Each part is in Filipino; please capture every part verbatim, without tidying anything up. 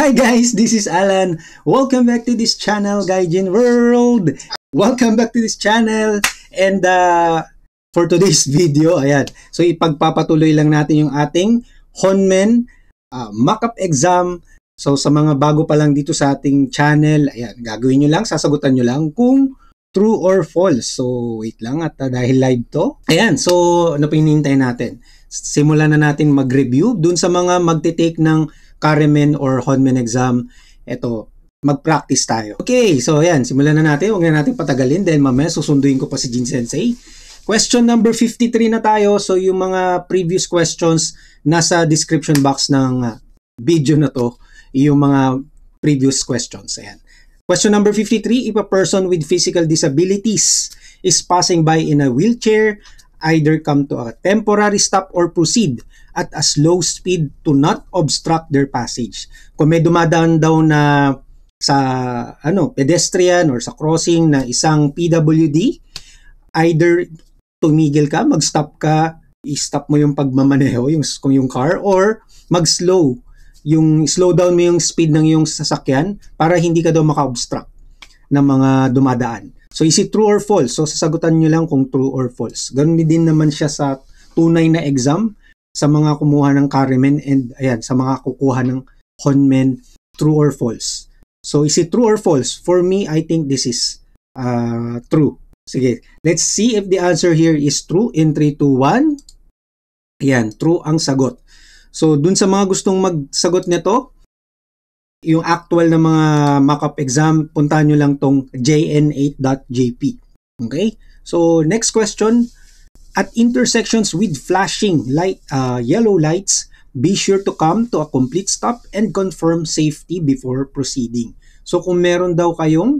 Hi guys, this is Alan. Welcome back to this channel, Gaijin World. Welcome back to this channel. And uh, for today's video, ayan. So ipagpapatuloy lang natin yung ating Honmen uh, mock-up exam. So sa mga bago pa lang dito sa ating channel, ayan, gagawin nyo lang, sasagutan nyo lang kung true or false. So wait lang at uh, dahil live to. Ayan, so ano pa hinihintay natin? Simulan na natin mag-review dun sa mga magte-take ng Karemen or Honmen exam. Ito, mag-practice tayo. Okay, so ayan, simulan na natin. Huwag na natin patagalin dahil mamaya susunduin ko pa si Jin Sensei. Question number fifty-three na tayo. So yung mga previous questions nasa description box ng uh, video na to, yung mga previous questions. Ayan. Question number fifty-three, if a person with physical disabilities is passing by in a wheelchair, either come to a temporary stop or proceed at a slow speed to not obstruct their passage. Kung may dumadaan daw na sa ano pedestrian or sa crossing na isang P W D, either tumigil ka, mag-stop ka, i-stop mo yung pagmamaneho, yung, yung car, or mag-slow, yung slow down mo yung speed ng yung sasakyan para hindi ka daw maka-obstruct ng mga dumadaan. So is it true or false? So sasagutan nyo lang kung true or false. Ganun din naman siya sa tunay na exam sa mga kumuha ng Karemen and ayan, sa mga kukuha ng Honmen, true or false. So is it true or false? For me, I think this is uh, true. Sige, let's see if the answer here is true in three, two, one. Ayan, true ang sagot. So dun sa mga gustong magsagot nito, yung actual na mga mock-up exam, puntahan nyo lang tong j n eight dot j p. Okay? So, next question. At intersections with flashing light, uh, yellow lights, be sure to come to a complete stop and confirm safety before proceeding. So, kung meron daw kayong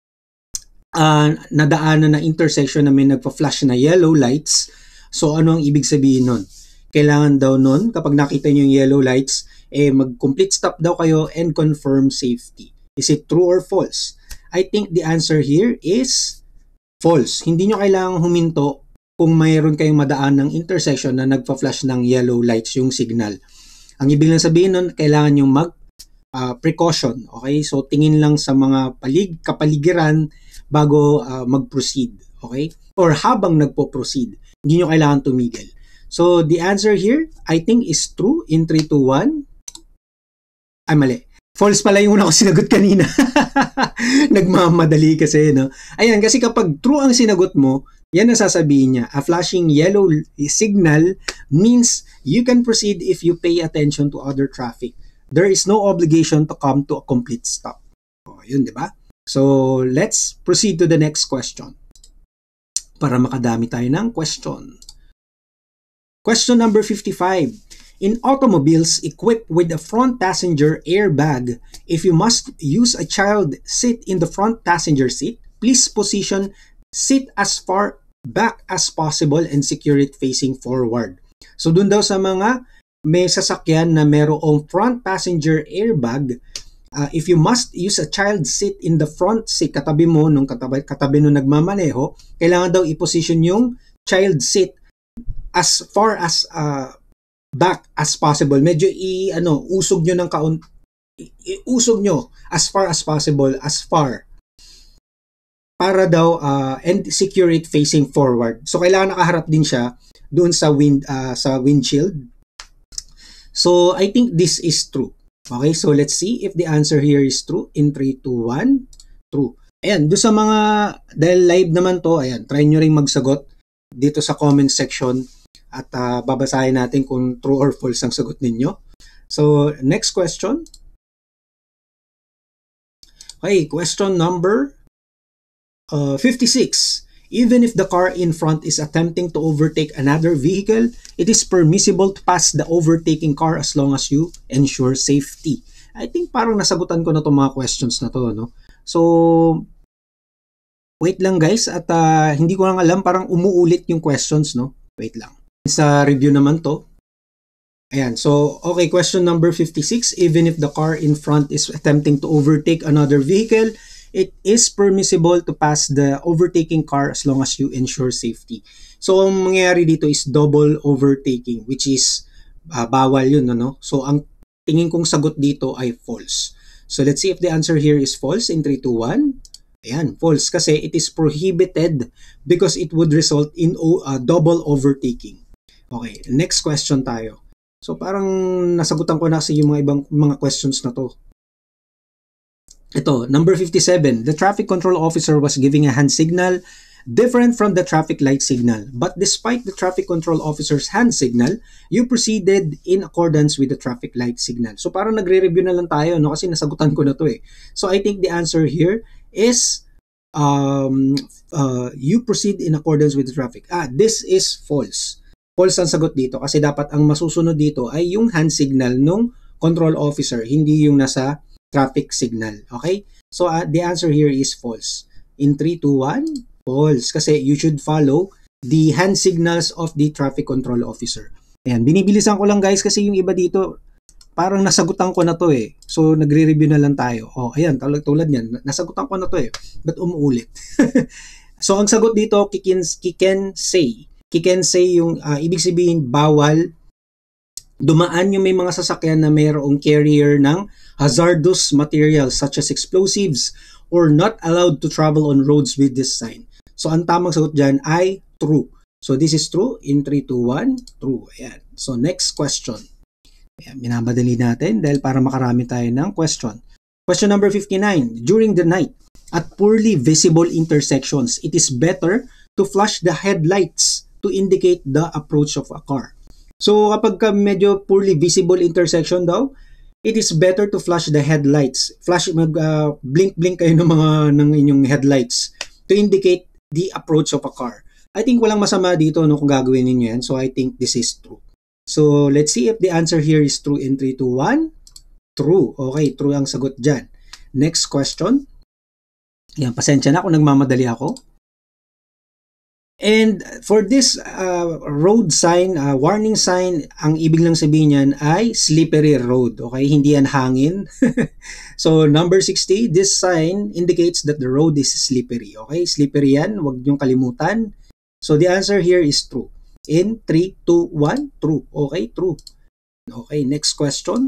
uh, nadaanan na intersection na may nagpa-flash na yellow lights, so ano ang ibig sabihin nun? Kailangan daw nun, kapag nakita nyo yung yellow lights, eh mag-complete stop daw kayo and confirm safety. Is it true or false? I think the answer here is false. Hindi nyo kailangang huminto kung mayroon kayong madaan ng intersection na nagpa-flash ng yellow lights yung signal. Ang ibig lang sabihin nun, kailangan nyo mag-precaution. Uh, okay? So tingin lang sa mga palig kapaligiran bago uh, mag-proceed. Okay? Or habang nagpo-proceed, hindi nyo kailangan tumigil. So the answer here, I think, is true in three, two, one. Ay, mali. False pala yung una ko sinagot kanina. Nagmamadali kasi, no? Ayan, kasi kapag true ang sinagot mo, yan ang sasabihin niya. A flashing yellow signal means you can proceed if you pay attention to other traffic. There is no obligation to come to a complete stop. O, yun, di ba? So, let's proceed to the next question. Para makadami tayo ng question. Question number fifty-five. In automobiles equipped with a front passenger airbag, if you must use a child seat in the front passenger seat, please position seat as far back as possible and secure it facing forward. So dun daw sa mga may sasakyan na merong front passenger airbag, uh, if you must use a child seat in the front seat, katabi mo nung katabi, katabi nung nagmamaneho, kailangan daw i-position yung child seat as far as uh, back as possible. Medyo i ano, usog nyo ng kaun usog nyo as far as possible, as far. Para daw uh, and secure it facing forward. So kailangan nakaharap din siya doon sa wind uh, sa windshield. So I think this is true. Okay, so let's see if the answer here is true in three, two, one. True. Ayan, doon sa mga dahil live naman to, ayan, try nyo ring magsagot dito sa comment section. At uh, babasahin natin kung true or false ang sagot ninyo. So, next question. Okay, question number uh, fifty-six. Even if the car in front is attempting to overtake another vehicle, it is permissible to pass the overtaking car as long as you ensure safety. I think parang nasagutan ko na itong mga questions na to, no? So, wait lang guys. At uh, hindi ko lang alam, parang umuulit yung questions, no? Wait lang. Sa review naman to. Ayan. So, okay. Question number fifty-six. Even if the car in front is attempting to overtake another vehicle, it is permissible to pass the overtaking car as long as you ensure safety. So, ang mangyayari dito is double overtaking, which is uh, bawal yun, ano? So, ang tingin kong sagot dito ay false. So let's see if the answer here is false in three, two, one. Ayan, false kasi it is prohibited because it would result in uh, double overtaking. Okay, next question tayo. So parang nasagutan ko na kasi yung mga ibang mga questions na to. Ito, number fifty-seven. The traffic control officer was giving a hand signal different from the traffic light signal. But despite the traffic control officer's hand signal, you proceeded in accordance with the traffic light signal. So parang nagre-review na lang tayo, no? Kasi nasagutan ko na to eh. So I think the answer here is um, uh, you proceed in accordance with the traffic. Ah, this is false. False ang sagot dito kasi dapat ang masusunod dito ay yung hand signal ng control officer, hindi yung nasa traffic signal. Okay? So uh, the answer here is false. In three, two, one, false. Kasi you should follow the hand signals of the traffic control officer. Ayan, binibilisan ko lang guys kasi yung iba dito parang nasagutan ko na to eh. So, nagre-review na lang tayo. Oh, ayan, tulad, tulad yan. Nasagutan ko na to eh. Ba't umuulit? So, ang sagot dito, kikin, kiken say. Kiken say yung, uh, ibig sabihin, bawal dumaan yung may mga sasakyan na mayroong carrier ng hazardous materials such as explosives or not allowed to travel on roads with this sign. So, ang tamang sagot dyan ay true. So, this is true. In three, two, one, true. Ayan. So, next question. Ayan, minabadali natin dahil para makarami tayo ng question. Question number fifty-nine. During the night, at poorly visible intersections, it is better to flash the headlights to indicate the approach of a car. So, kapag ka medyo poorly visible intersection daw, it is better to flash the headlights. Flash, mag, uh, blink-blink kayo ng mga ng inyong headlights to indicate the approach of a car. I think walang masama dito no, kung gagawin niyo yan. So, I think this is true. So, let's see if the answer here is true in three, two, one. True. Okay, true ang sagot dyan. Next question. Yan, pasensya na kung nagmamadali ako. And for this uh, road sign, uh, warning sign, ang ibig lang sabihin niyan ay slippery road. Okay, hindi yan hangin. So, number sixty, this sign indicates that the road is slippery. Okay, slippery yan. Huwag niyong kalimutan. So, the answer here is true. In three, two, one, true. Okay, true. Okay, next question.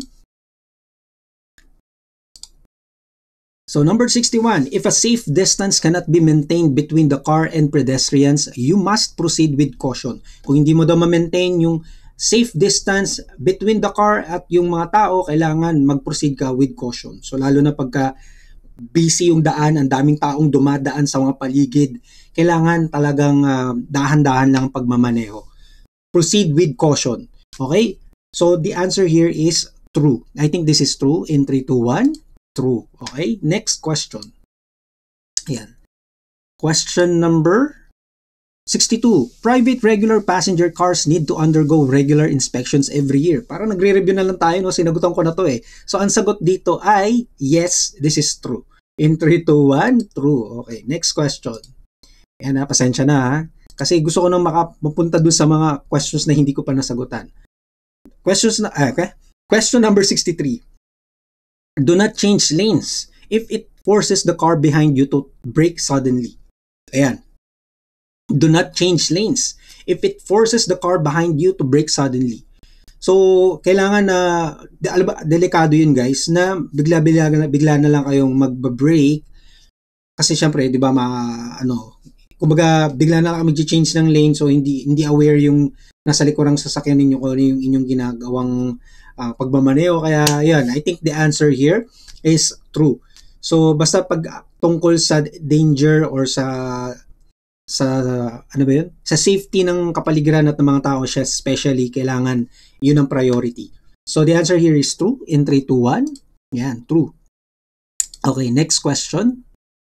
So, number sixty-one, if a safe distance cannot be maintained between the car and pedestrians, you must proceed with caution. Kung hindi mo daw ma-maintain yung safe distance between the car at yung mga tao, kailangan mag-proceed ka with caution. So, lalo na pagka busy yung daan, ang daming taong dumadaan sa mga paligid, kailangan talagang uh, dahan-dahan lang pagmamaneho. Proceed with caution. Okay? So, the answer here is true. I think this is true in three, two, one. True. Okay? Next question. Ayan. Question number sixty-two. Private regular passenger cars need to undergo regular inspections every year. Parang nagre-review na lang tayo, no? Sinagutan ko na to eh. So, ang sagot dito ay yes, this is true. In three, two, one, true. Okay. Next question. Ayan na, pasensya na ha. Kasi gusto ko nang makapunta dun sa mga questions na hindi ko pa nasagutan. Questions na, ah, okay. Question number sixty-three. Do not change lanes if it forces the car behind you to brake suddenly. Ayan. Do not change lanes if it forces the car behind you to brake suddenly. So, kailangan na, de, delikado yun guys, na bigla-bigla bigla na lang kayong mag-brake. Kasi syempre, di ba, ma, ano, kumbaga, bigla na lang mag-change ng lane, so hindi hindi aware yung nasa likurang sasakyan ninyo kung ano yung inyong ginagawang uh, pagmamaneo. Kaya, yan, I think the answer here is true. So, basta pag tungkol sa danger or sa sa ano ba yun? Sa safety ng kapaligiran at ng mga tao, siya especially kailangan yun ang priority. So the answer here is true in three, two, one. Yan, true. Okay, next question.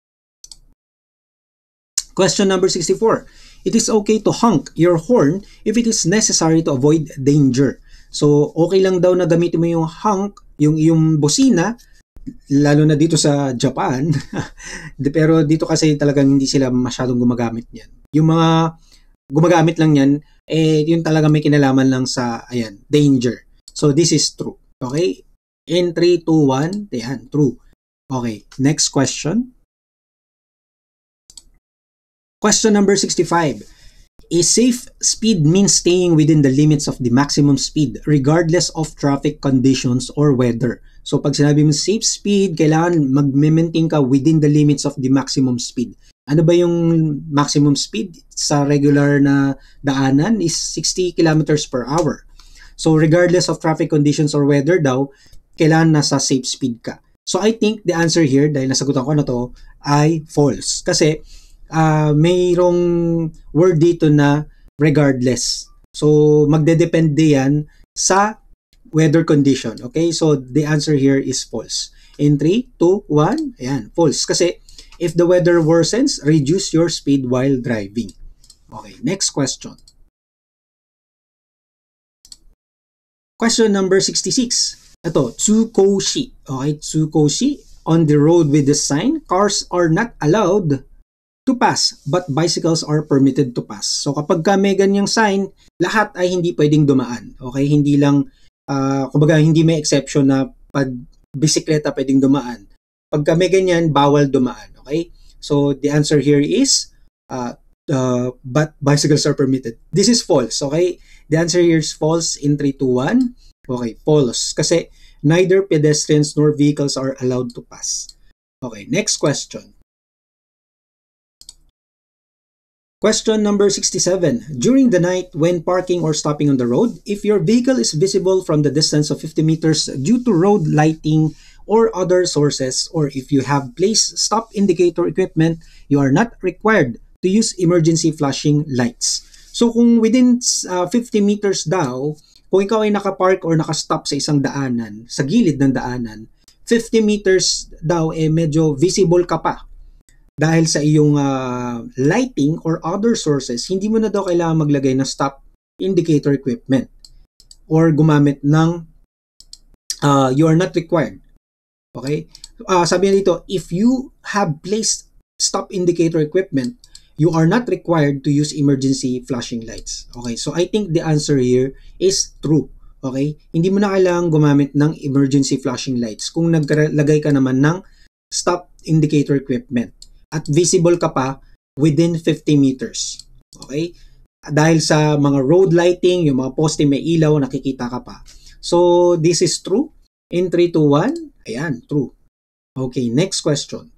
Question number sixty-four. It is okay to honk your horn if it is necessary to avoid danger. So okay lang daw na gamitin mo yung honk, yung yung bosina, lalo na dito sa Japan. Pero dito kasi talagang hindi sila masyadong gumagamit niyan. Yung mga gumagamit lang yan, eh yun talaga may kinalaman lang sa ayan, danger. So this is true. Okay? In three, two, one, yan, true. Okay, next question. Question number sixty-five. A safe speed means staying within the limits of the maximum speed regardless of traffic conditions or weather. So pag sinabi mo safe speed, kailangan mag-maintain ka within the limits of the maximum speed. Ano ba yung maximum speed sa regular na daanan is sixty kilometers per hour. So regardless of traffic conditions or weather daw, kailangan nasa safe speed ka. So I think the answer here, dahil nasagutan ko na to, ay false. Kasi uh, mayroong word dito na regardless. So magdedepende yan sa weather condition. Okay? So the answer here is false. In three, two, one, ayan, false. Kasi if the weather worsens, reduce your speed while driving. Okay, next question. Question number sixty-six. Ito, tsukoshi. Okay, tsukoshi. On the road with the sign, cars are not allowed to pass, but bicycles are permitted to pass. So kapag ka may ganyang sign, lahat ay hindi pwedeng dumaan. Okay, hindi lang, uh, kumbaga hindi may exception na pag bisikleta pwedeng dumaan. Pagka may ganyan, bawal dumaan. Okay, so the answer here is, uh, uh, but bicycles are permitted. This is false. Okay, the answer here is false in three, two, one. Okay, false. Kasi neither pedestrians nor vehicles are allowed to pass. Okay, next question. Question number sixty-seven. During the night, when parking or stopping on the road, if your vehicle is visible from the distance of fifty meters due to road lighting or other sources, or if you have placed stop indicator equipment, you are not required to use emergency flashing lights. So kung within uh, fifty meters daw, kung ikaw ay nakapark or nakastop sa isang daanan, sa gilid ng daanan, fifty meters daw eh medyo visible ka pa. Dahil sa iyong uh, lighting or other sources, hindi mo na daw kailangan maglagay ng stop indicator equipment or gumamit ng uh, you are not required. Okay? Uh, sabi niya dito, if you have placed stop indicator equipment, you are not required to use emergency flashing lights. Okay, so I think the answer here is true. Okay, hindi mo na kailangang gumamit ng emergency flashing lights kung naglagay ka naman ng stop indicator equipment at visible ka pa within fifty meters. Okay, dahil sa mga road lighting, yung mga poste may ilaw, nakikita ka pa. So this is true. In three, two, one, ayan, true. Okay, next question.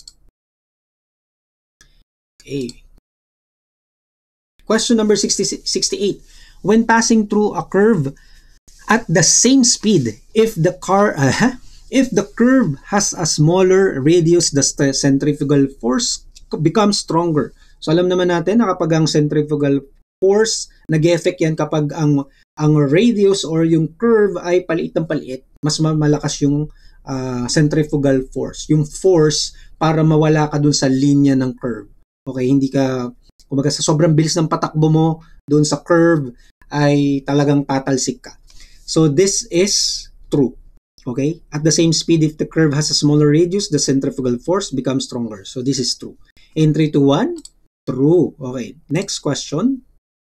Okay. Question number sixty-eight. When passing through a curve at the same speed, if the car, uh, if the curve has a smaller radius, the centrifugal force becomes stronger. So alam naman natin na kapag ang centrifugal force, nag-effect yan kapag ang ang radius or yung curve ay paliit ng paliit, mas malakas yung uh, centrifugal force. Yung force para mawala ka dun sa linya ng curve. Okay, hindi ka kumbaga sa sobrang bilis ng patakbo mo doon sa curve ay talagang tatalsik ka. So this is true. Okay? At the same speed, if the curve has a smaller radius, the centrifugal force becomes stronger. So this is true. In three, two, one, true. Okay. Next question.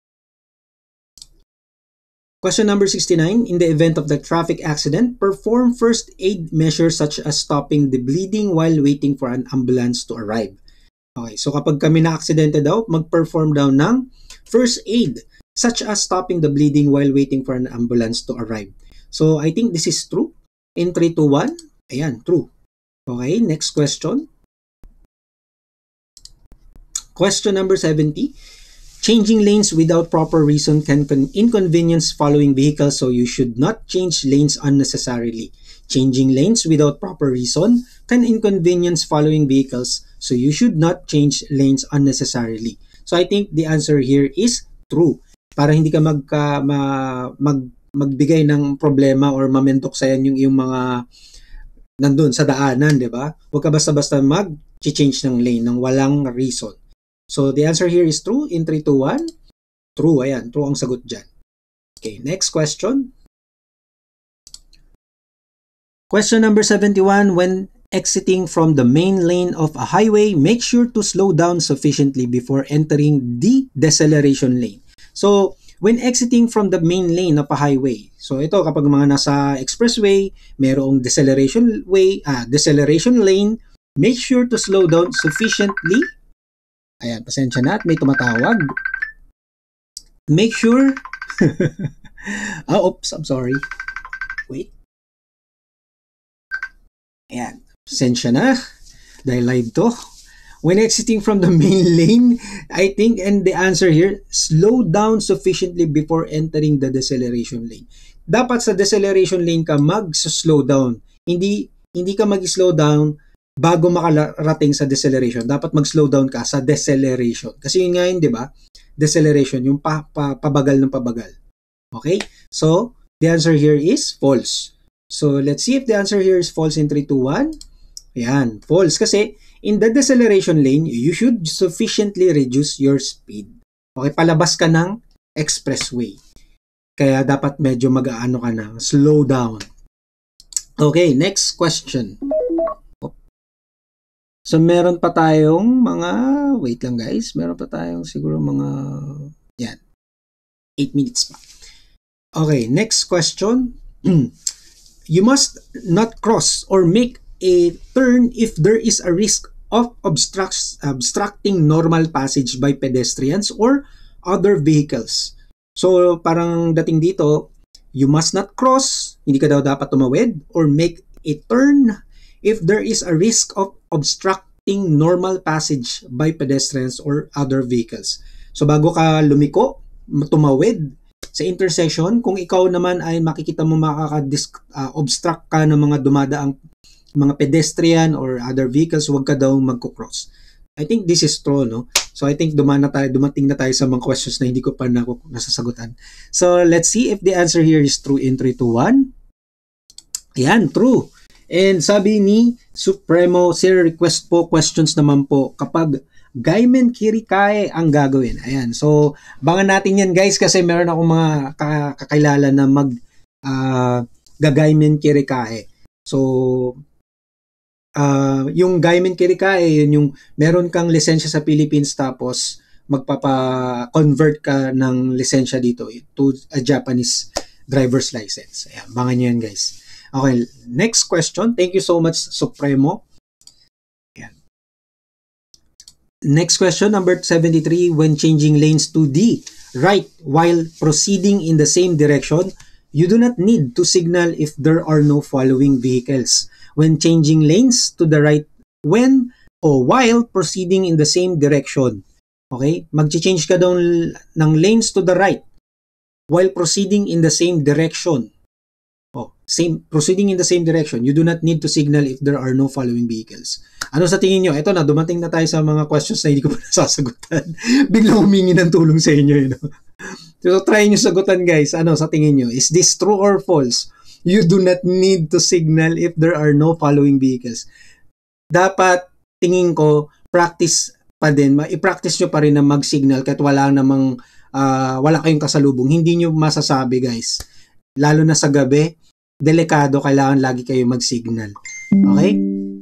Question number sixty-nine. In the event of the traffic accident, perform first aid measures such as stopping the bleeding while waiting for an ambulance to arrive. Okay, so kapag kami na-aksidente daw, mag-perform daw ng first aid such as stopping the bleeding while waiting for an ambulance to arrive. So I think this is true. In three, two, one, ayan, true. Okay, next question. Question number seventy. Changing lanes without proper reason can inconvenience following vehicles, so you should not change lanes unnecessarily. Changing lanes without proper reason can inconvenience following vehicles, so you should not change lanes unnecessarily. So I think the answer here is true. Para hindi ka magka, ma, mag, magbigay ng problema or mamentok sa yan yung, yung mga nandun sa daanan, di ba? Huwag ka basta-basta mag-change ng lane ng walang reason. So the answer here is true. In three, two, one, true. Ayan, true ang sagot dyan. Okay, next question. Question number seventy-one. When exiting from the main lane of a highway, make sure to slow down sufficiently before entering the deceleration lane. So, when exiting from the main lane of a highway, so ito kapag mga nasa expressway, mayroong deceleration way, ah, deceleration lane, make sure to slow down sufficiently. Ayan, pasensya na at may tumatawag. make sure oh, oops, I'm sorry. Wait. Ayan. Sensya na. Dahil live to. When exiting from the main lane, I think, and the answer here, slow down sufficiently before entering the deceleration lane. Dapat sa deceleration lane ka mag-slow down. Hindi hindi ka mag-slow down bago makarating sa deceleration. Dapat mag-slow down ka sa deceleration. Kasi yun nga yun, di ba? Deceleration, yung pa, pa, pabagal ng pabagal. Okay? So, the answer here is false. So, let's see if the answer here is false in three, two, one. Ayan, false. Kasi, in the deceleration lane, you should sufficiently reduce your speed. Okay, palabas ka ng expressway. Kaya dapat medyo mag-aano ka na, slow down. Okay, next question. So, meron pa tayong mga, wait lang guys, meron pa tayong siguro mga, yan, eight minutes pa. Okay, next question. You must not cross or make a turn if there is a risk of obstruct, obstructing normal passage by pedestrians or other vehicles. So, parang dating dito, you must not cross, hindi ka daw dapat tumawid, or make a turn if there is a risk of obstructing normal passage by pedestrians or other vehicles. So, bago ka lumiko, tumawid sa intersection, kung ikaw naman ay makikita mo makaka-obstruct uh, ka ng mga dumadaang mga pedestrian or other vehicles, huwag ka daw magko-cross. I think this is true, no? So, I think dumaan na tayo, dumating na tayo sa mga questions na hindi ko pa na, nasasagutan. So, let's see if the answer here is true in three, two, one. Ayan, true. And sabi ni Supremo, sir, request po, questions naman po kapag Gaimen Kirikae ang gagawin. Ayan, so, bangan natin yan guys kasi meron akong mga kakilala na mag uh, gagaimen Kirikae. So, Uh, yung Gaimen Kirikae, yun yung meron kang lisensya sa Philippines tapos magpapa-convert ka ng lisensya dito to a Japanese driver's license. Ayan, bangan nyo yan guys. Okay, next question. Thank you so much, Supremo. Ayan. Next question, number seventy-three. When changing lanes to the right while proceeding in the same direction, you do not need to signal if there are no following vehicles. When changing lanes to the right when o while proceeding in the same direction. Okay? Mag-change ka daw ng lanes to the right while proceeding in the same direction. Oh, same proceeding in the same direction. You do not need to signal if there are no following vehicles. Ano sa tingin nyo? Ito na, dumating na tayo sa mga questions na hindi ko pa nasasagutan. Biglang humingi ng tulong sa inyo. You know? So, try nyo sagutan guys. Ano sa tingin nyo? Is this true or false? You do not need to signal if there are no following vehicles. Dapat, tingin ko, practice pa din. I-practice nyo pa rin na mag-signal kahit wala namang, uh, wala kayong kasalubong. Hindi nyo masasabi, guys. Lalo na sa gabi, delikado, kailangan lagi kayo mag-signal. Okay?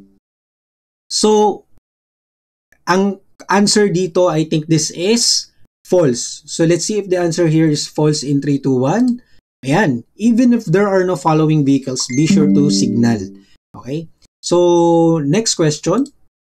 So, ang answer dito, I think this is false. So, let's see if the answer here is false in three, two, one. Ayan, even if there are no following vehicles, be sure to signal. Okay? So, next question.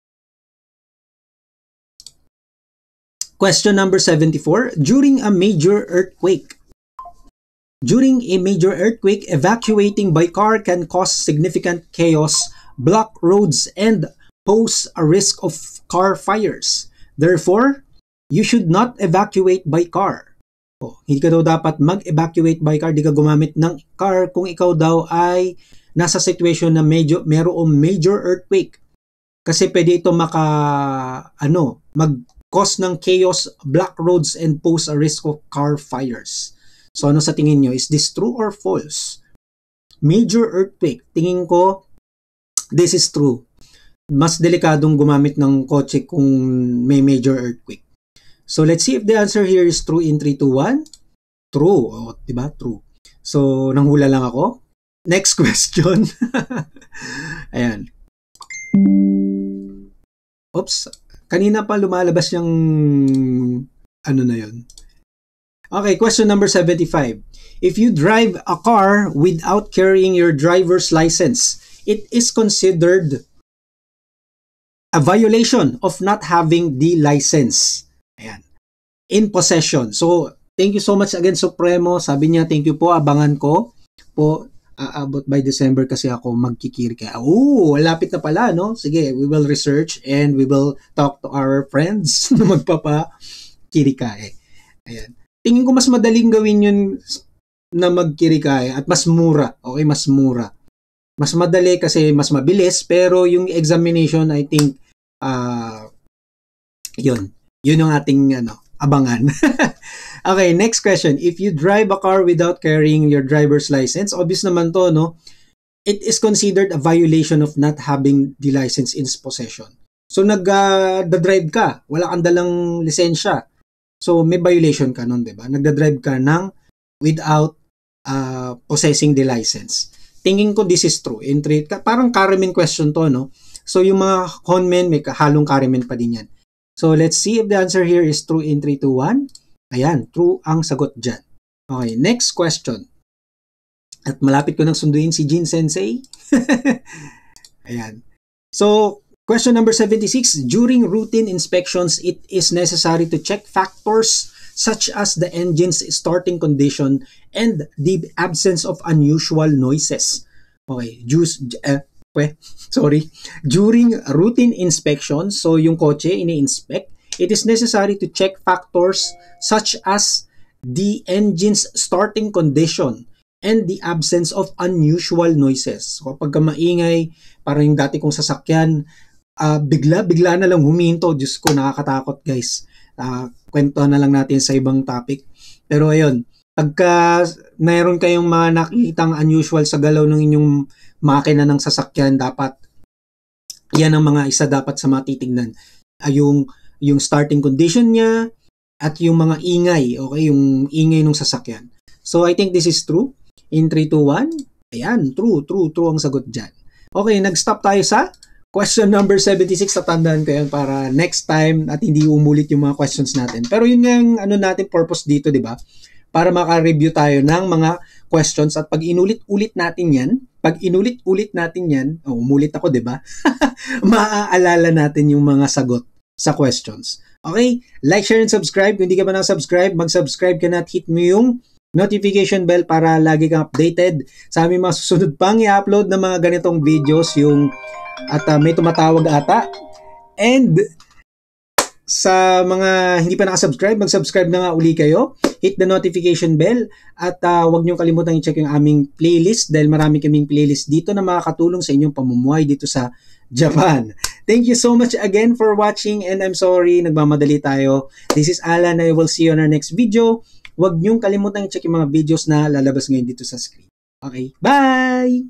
Question number seventy-four. During a major earthquake, during a major earthquake, evacuating by car can cause significant chaos, block roads, and pose a risk of car fires. Therefore, you should not evacuate by car. Oh, hindi ka daw dapat mag-evacuate by car, di ka gumamit ng car kung ikaw daw ay nasa situation na medyo merong major earthquake. Kasi pwede ito maka ano, mag-cause ng chaos, block roads, and pose a risk of car fires. So ano sa tingin nyo? Is this true or false? Major earthquake, tingin ko this is true. Mas delikadong gumamit ng kotse kung may major earthquake. So, let's see if the answer here is true in three, two, one. True. O, oh, diba? True. So, nanghula lang ako. Next question. Ayan. Oops. Kanina pa lumalabas yung ano na yun. Okay, question number seventy-five. If you drive a car without carrying your driver's license, it is considered a violation of not having the license. Ayan. In possession. So, thank you so much again, Supremo. Sabi niya, thank you po, abangan ko po. Aabot by December kasi ako magkikiri ka. Oh, lapit na pala, no? Sige, we will research and we will talk to our friends na magpapa-kirikae. Ayan. Tingin ko mas madaling gawin yun na magkirikae at mas mura. Okay, mas mura. Mas madali kasi mas mabilis, pero yung examination, I think, uh, yun. Yun yung ating ano, abangan. Okay, next question. If you drive a car without carrying your driver's license, obvious naman to, no? It is considered a violation of not having the license in possession. So, nag-drive uh, ka, wala kang dalang lisensya. So, may violation ka nun, di ba? Nagda-drive ka ng without uh, possessing the license. Tingin ko this is true. Entry, parang Karimin question to, no? So, yung mga conmen, may halong Karimin pa din yan. So, let's see if the answer here is true in three, two, one. Ayan, true ang sagot dyan. Okay, next question. At malapit ko nang sunduin si Jin Sensei. Ayan. So, question number seventy-six. During routine inspections, it is necessary to check factors such as the engine's starting condition and the absence of unusual noises. Okay, juice, uh, sorry. During routine inspections, so yung kotse ini-inspect, it is necessary to check factors such as the engine's starting condition and the absence of unusual noises. So, kapag maingay, parang yung dati kong sasakyan, uh, bigla-bigla na lang huminto. Diyos ko, nakakatakot guys. Uh, kwento na lang natin sa ibang topic. Pero ayun, pagka mayroon kayong mga nakitang unusual sa galaw ng inyong makina ng sasakyan, dapat yan ang mga isa dapat sa matitignan. Uh, yung yung starting condition niya, at yung mga ingay, okay, yung ingay ng sasakyan. So, I think this is true. In three, two, one, ayan, true, true, true ang sagot dyan. Okay, nag-stop tayo sa question number seventy-six. Tatandaan ko yan para next time at hindi umulit yung mga questions natin. Pero yun nga yung ano natin purpose dito, di ba? Para maka-review tayo ng mga questions at pag inulit-ulit natin yan, pag inulit-ulit natin yan, oh, umulit ako, di ba? Maaalala natin yung mga sagot sa questions. Okay? Like, share, and subscribe. Kung hindi ka pa na-subscribe, mag-subscribe ka na at hit mo yung notification bell para lagi kang updated sa aming mga susunod pang i-upload na mga ganitong videos yung at uh, may tumatawag ata. And sa mga hindi pa nakasubscribe, mag-subscribe na nga uli kayo. Hit the notification bell at uh, huwag niyong kalimutan i-check yung aming playlist dahil marami kaming playlist dito na makakatulong sa inyong pamumuhay dito sa Japan. Thank you so much again for watching and I'm sorry, nagmamadali tayo. This is Alan. I will see you on our next video. Huwag niyong kalimutan i-check yung mga videos na lalabas ngayon dito sa screen. Okay, bye!